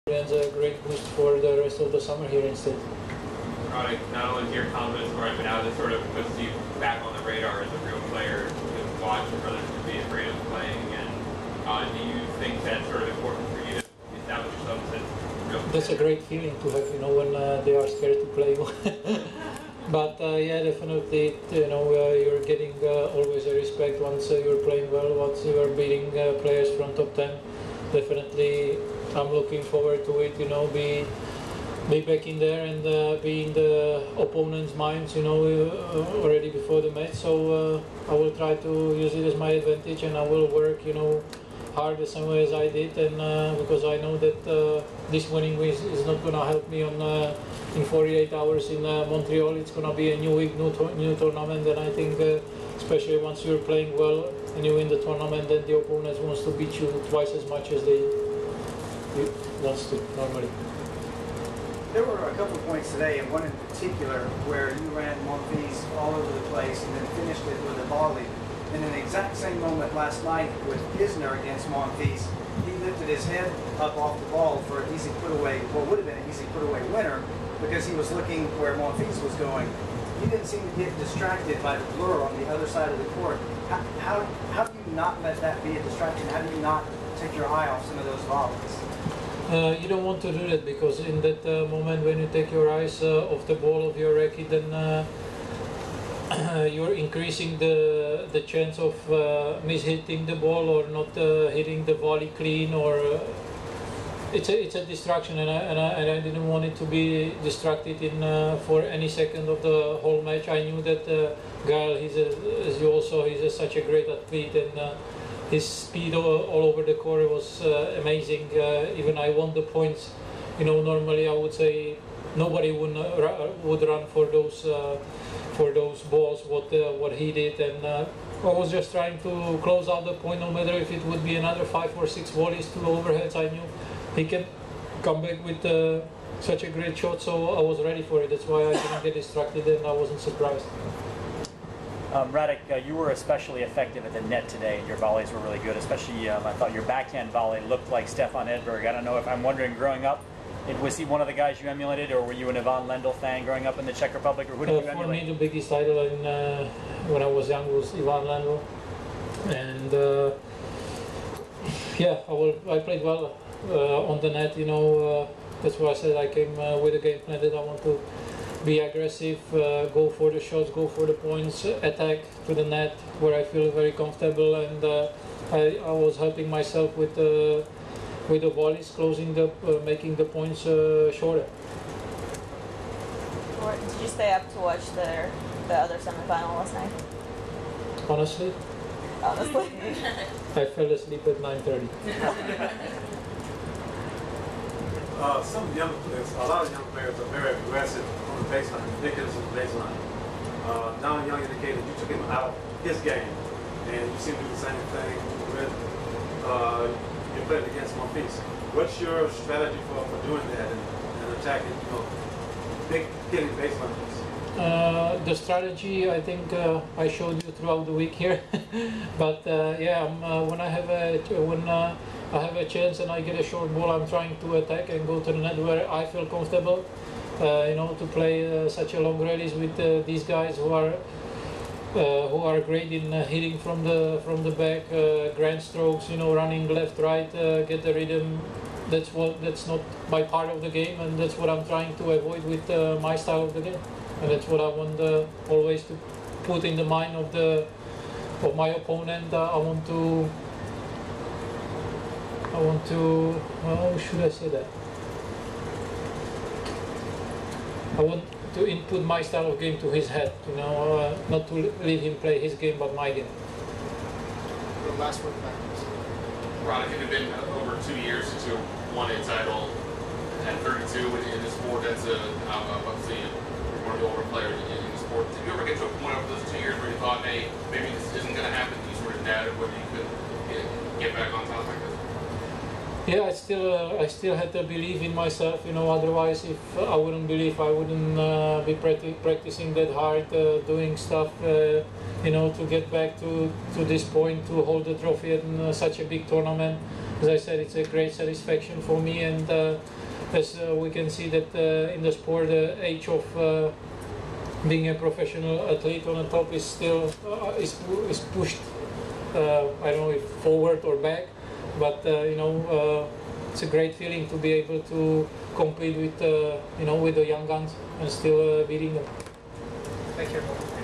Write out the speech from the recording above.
and a great boost for the rest of the summer here instead. Roddick, not only is your confidence growing, but now this sort of puts you back on the radar as a real player to watch and others to be afraid of playing again. Do you think that's sort of important for you to establish yourself as a real player? That's a great feeling to have, when they are scared to play. But yeah, definitely, you're getting always a respect once you're playing well, once you're beating players from top 10. Definitely, I'm looking forward to it, be back in there and be in the opponent's minds, already before the match. So I will try to use it as my advantage, and I will work, hard the same way as I did, and because I know that this winning is not going to help me on in 48 hours in Montreal. It's going to be a new week, new tournament, and I think especially once you're playing well and you win the tournament, then the opponent wants to beat you twice as much as they wants to normally. There were a couple of points today, and one in particular where you ran Monfils all over the place and then finished it with a volley. And in the exact same moment last night with Isner against Monfils, he lifted his head up off the ball for an easy put-away, what would have been an easy put-away winner, because he was looking where Monfils was going. You didn't seem to get distracted by the blur on the other side of the court. How do you not let that be a distraction? How do you not take your eye off some of those volleys? You don't want to do that, because in that moment when you take your eyes off the ball of your racket, then you're increasing the chance of mishitting the ball or not hitting the volley clean, or it's a distraction, and I didn't want it to be distracted in for any second of the whole match. I knew that Gael, as you all saw, he's such a great athlete, and his speed all over the court was amazing. Even I won the points. Normally I would say nobody would run for those balls what he did, and I was just trying to close out the point, no matter if it would be another 5 or 6 volleys, 2 overheads. I knew he can come back with such a great shot, so I was ready for it. That's why I didn't get distracted, and I wasn't surprised. Radek, you were especially effective at the net today, and your volleys were really good. Especially, I thought your backhand volley looked like Stefan Edberg. I don't know if I'm wondering, growing up, was he one of the guys you emulated, or were you an Ivan Lendl fan growing up in the Czech Republic, or who did you emulate? For me, the biggest idol when I was young was Ivan Lendl, and yeah, I played well on the net. That's why I said I came with a game plan that I want to be aggressive, go for the shots, go for the points, attack to the net where I feel very comfortable, and I was helping myself with the volleys, closing making the points shorter. Did you stay up to watch the other semifinal last night? Honestly, I fell asleep at 9:30. Some young players, a lot of young players are very aggressive on the baseline, ridiculous on the baseline. Don Young indicated you took him out of his game, and you seem to do the same thing with you played against Monfils. What's your strategy for doing that and attacking, big hitting baselines? The strategy, I think I showed you throughout the week here, but yeah, when I have a chance and I get a short ball, I'm trying to attack and go to the net where I feel comfortable. To play such a long rallies with these guys who are great in hitting from the back, grand strokes, running left, right, get the rhythm. That's not my part of the game, and that's what I'm trying to avoid with my style of the game, and that's what I want always to put in the mind of my opponent. I want to how should I say that? I want to input my style of game to his head, not to leave him play his game but my game. The last word back. Roddick, it had been over 2 years since you won a title at 32 in the sport. That's obviously one of the older players in the sport. Did you ever get to a point over those 2 years where you thought, hey, maybe this isn't going to happen? You sort of doubted whether you could get back on top like this? Yeah, I still had to believe in myself, otherwise if I wouldn't believe, I wouldn't be practicing that hard, doing stuff, to get back to this point, to hold the trophy in such a big tournament. as I said, it's a great satisfaction for me. And as we can see that in the sport, the age of being a professional athlete on the top is still is pushed. I don't know if forward or back, but it's a great feeling to be able to compete with with the young guns and still beating them. Thank you.